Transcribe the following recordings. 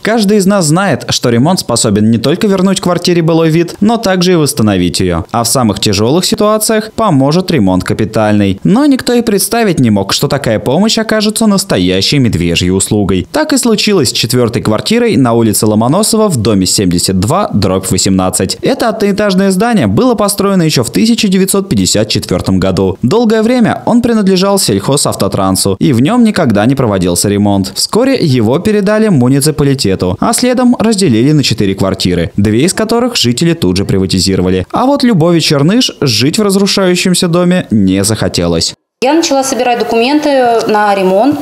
Каждый из нас знает, что ремонт способен не только вернуть квартире былой вид, но также и восстановить ее. А в самых тяжелых ситуациях поможет ремонт капитальный. Но никто и представить не мог, что такая помощь окажется настоящей медвежьей услугой. Так и случилось с 4-й квартирой на улице Ломоносова в доме 72/18. Это одноэтажное здание было построено еще в 1954 году. Долгое время он принадлежал сельхозавтотрансу, и в нем никогда не проводился ремонт. Вскоре его передали муниципалитету, а следом разделили на 4 квартиры, 2 из которых жители тут же приватизировали. А вот Любови Черныш жить в разрушающемся доме не захотелось. Я начала собирать документы на ремонт,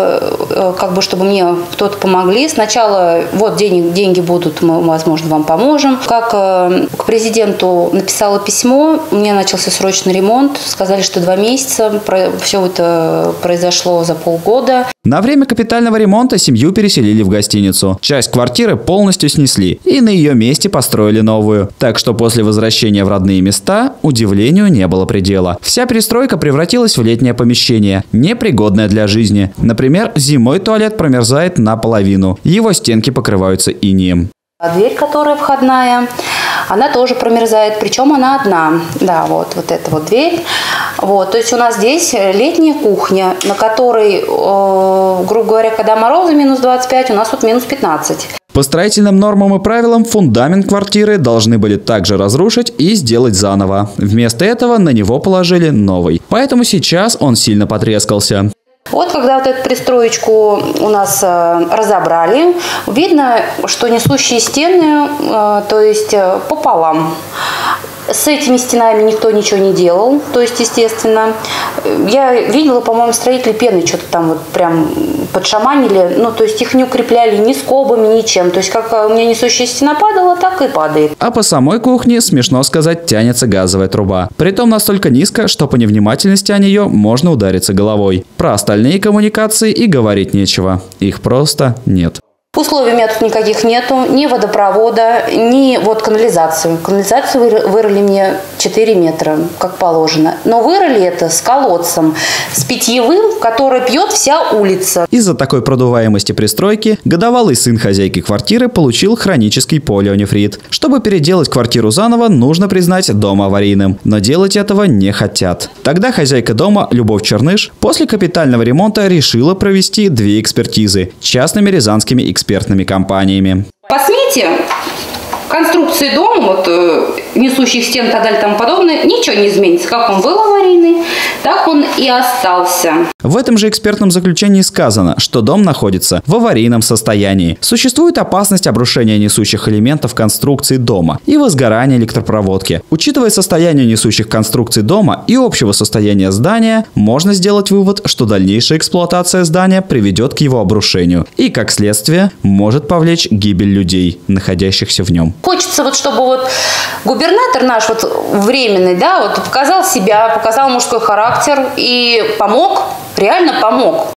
чтобы мне кто-то помогли. Сначала вот деньги будут, мы, возможно, вам поможем. Как к президенту написала письмо, у меня начался срочный ремонт. Сказали, что 2 месяца. Все это произошло за полгода. На время капитального ремонта семью переселили в гостиницу. Часть квартиры полностью снесли и на ее месте построили новую. Так что после возвращения в родные места удивлению не было предела. Вся перестройка превратилась в летнее помещение, непригодное для жизни. Например, зимой туалет промерзает наполовину. Его стенки покрываются инеем. Дверь, которая входная, она тоже промерзает, причем она одна. Да, вот эта вот дверь. То есть у нас здесь летняя кухня, на которой, грубо говоря, когда морозы -25, у нас тут -15. По строительным нормам и правилам фундамент квартиры должны были также разрушить и сделать заново. Вместо этого на него положили новый. Поэтому сейчас он сильно потрескался. Когда вот эту пристроечку у нас разобрали, видно, что несущие стены, то есть пополам. С этими стенами никто ничего не делал, то есть, естественно. Я видела, по-моему, строители пены что-то там вот прям подшаманили, то есть их не укрепляли ни скобами, ничем. То есть, как у меня несущая стена падала, так и падает. А по самой кухне, смешно сказать, тянется газовая труба. Притом настолько низко, что по невнимательности о нее можно удариться головой. Про остальные коммуникации и говорить нечего. Их просто нет. Условий у меня тут никаких нету, ни водопровода, ни канализацию. Канализацию вырыли мне 4 метра, как положено. Но вырыли это с колодцем, с питьевым, который пьет вся улица. Из-за такой продуваемости пристройки годовалый сын хозяйки квартиры получил хронический полионефрит. Чтобы переделать квартиру заново, нужно признать дом аварийным. Но делать этого не хотят. Тогда хозяйка дома, Любовь Черныш, после капитального ремонта решила провести 2 экспертизы частными рязанскими экспертными компаниями. По смете конструкции дома, несущих стен и так далее и тому подобное, ничего не изменится. Как он был аварийный, так он и остался. В этом же экспертном заключении сказано, что дом находится в аварийном состоянии. Существует опасность обрушения несущих элементов конструкции дома и возгорания электропроводки. Учитывая состояние несущих конструкций дома и общего состояния здания, можно сделать вывод, что дальнейшая эксплуатация здания приведет к его обрушению и, как следствие, может повлечь гибель людей, находящихся в нем. Хочется, чтобы губернатор наш временный, показал себя, показал мужской характер и помог, реально помог.